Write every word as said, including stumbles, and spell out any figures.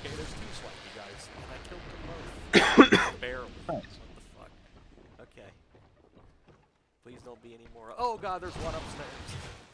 Okay, there's two Slappy guys, and I killed them both. Barely. What the fuck? Okay. Please don't be any more. Oh god, there's one upstairs.